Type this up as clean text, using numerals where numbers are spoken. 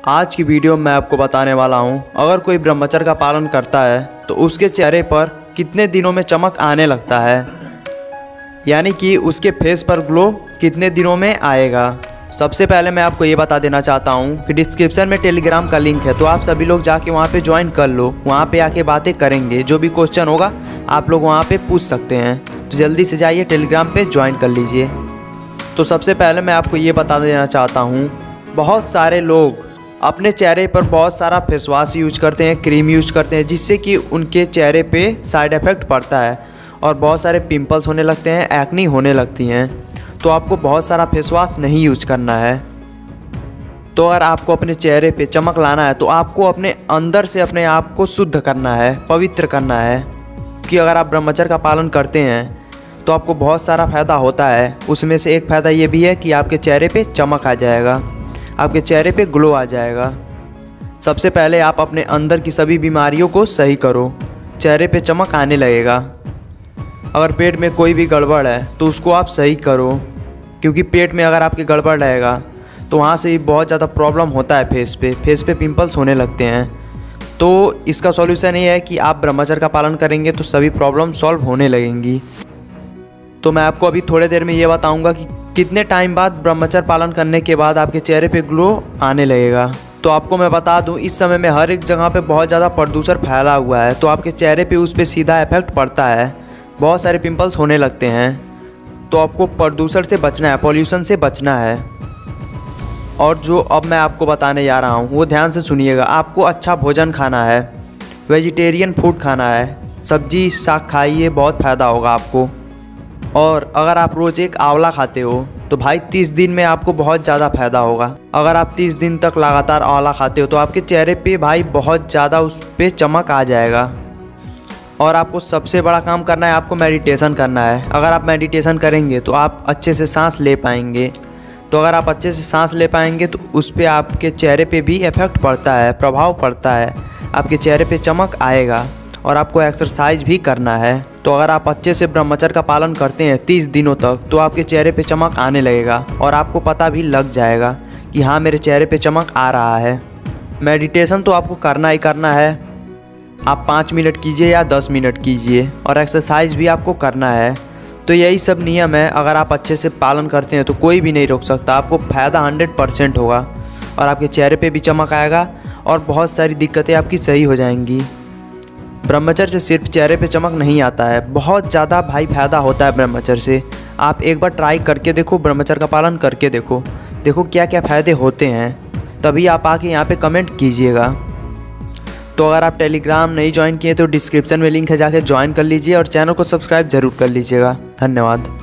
आज की वीडियो में आपको बताने वाला हूँ, अगर कोई ब्रह्मचर्य का पालन करता है तो उसके चेहरे पर कितने दिनों में चमक आने लगता है, यानी कि उसके फेस पर ग्लो कितने दिनों में आएगा। सबसे पहले मैं आपको ये बता देना चाहता हूँ कि डिस्क्रिप्शन में टेलीग्राम का लिंक है, तो आप सभी लोग जाके वहाँ पे ज्वाइन कर लो। वहाँ पे आके बातें करेंगे, जो भी क्वेश्चन होगा आप लोग वहाँ पे पूछ सकते हैं। तो जल्दी से जाइए टेलीग्राम पे ज्वाइन कर लीजिए। तो सबसे पहले मैं आपको ये बता देना चाहता हूँ, बहुत सारे लोग अपने चेहरे पर बहुत सारा फेस वॉश यूज करते हैं, क्रीम यूज करते हैं, जिससे कि उनके चेहरे पे साइड इफ़ेक्ट पड़ता है और बहुत सारे पिंपल्स होने लगते हैं, एक्नी होने लगती हैं। तो आपको बहुत सारा फेस वॉश नहीं यूज करना है। तो अगर आपको अपने चेहरे पे चमक लाना है तो आपको अपने अंदर से अपने आप को शुद्ध करना है, पवित्र करना है। कि अगर आप ब्रह्मचर्य का पालन करते हैं तो आपको बहुत सारा फ़ायदा होता है। उसमें से एक फ़ायदा ये भी है कि आपके चेहरे पे चमक आ जाएगा, आपके चेहरे पे ग्लो आ जाएगा। सबसे पहले आप अपने अंदर की सभी बीमारियों को सही करो, चेहरे पे चमक आने लगेगा। अगर पेट में कोई भी गड़बड़ है तो उसको आप सही करो, क्योंकि पेट में अगर आपके गड़बड़ रहेगा तो वहाँ से बहुत ज़्यादा प्रॉब्लम होता है, फेस पे पिंपल्स होने लगते हैं। तो इसका सॉल्यूशन ये है कि आप ब्रह्मचर्य का पालन करेंगे तो सभी प्रॉब्लम सॉल्व होने लगेंगी। तो मैं आपको अभी थोड़ी देर में ये बताऊंगा कि कितने टाइम बाद ब्रह्मचर्य पालन करने के बाद आपके चेहरे पे ग्लो आने लगेगा। तो आपको मैं बता दूं, इस समय में हर एक जगह पे बहुत ज़्यादा प्रदूषण फैला हुआ है, तो आपके चेहरे पे उस पर सीधा इफेक्ट पड़ता है, बहुत सारे पिंपल्स होने लगते हैं। तो आपको प्रदूषण से बचना है, पॉल्यूशन से बचना है। और जो अब मैं आपको बताने जा रहा हूँ वो ध्यान से सुनिएगा। आपको अच्छा भोजन खाना है, वेजिटेरियन फूड खाना है, सब्जी साग खाइए, बहुत फ़ायदा होगा आपको। और अगर आप रोज़ एक आंवला खाते हो तो भाई 30 दिन में आपको बहुत ज़्यादा फ़ायदा होगा। अगर आप 30 दिन तक लगातार आंवला खाते हो तो आपके चेहरे पे भाई बहुत ज़्यादा उस पर चमक आ जाएगा। और आपको सबसे बड़ा काम करना है, आपको मेडिटेशन करना है। अगर आप मेडिटेशन करेंगे तो आप अच्छे से सांस ले पाएंगे। तो अगर आप अच्छे से सांस ले पाएंगे तो उस पर आपके चेहरे पे भी इफ़ेक्ट पड़ता है, प्रभाव पड़ता है, आपके चेहरे पे चमक आएगा। और आपको एक्सरसाइज भी करना है। तो अगर आप अच्छे से ब्रह्मचर्य का पालन करते हैं 30 दिनों तक तो आपके चेहरे पे चमक आने लगेगा और आपको पता भी लग जाएगा कि हाँ, मेरे चेहरे पे चमक आ रहा है। मेडिटेशन तो आपको करना ही करना है। आप 5 मिनट कीजिए या 10 मिनट कीजिए, और एक्सरसाइज भी आपको करना है। तो यही सब नियम है, अगर आप अच्छे से पालन करते हैं तो कोई भी नहीं रोक सकता। आपको फ़ायदा 100% होगा और आपके चेहरे पे भी चमक आएगा और बहुत सारी दिक्कतें आपकी सही हो जाएंगी। ब्रह्मचर्य से सिर्फ चेहरे पे चमक नहीं आता है, बहुत ज़्यादा भाई फ़ायदा होता है ब्रह्मचर्य से। आप एक बार ट्राई करके देखो, ब्रह्मचर्य का पालन करके देखो क्या क्या फ़ायदे होते हैं, तभी आप आके यहाँ पे कमेंट कीजिएगा। तो अगर आप टेलीग्राम नहीं ज्वाइन किए तो डिस्क्रिप्शन में लिंक है, जाके ज्वाइन कर लीजिए और चैनल को सब्सक्राइब ज़रूर कर लीजिएगा। धन्यवाद।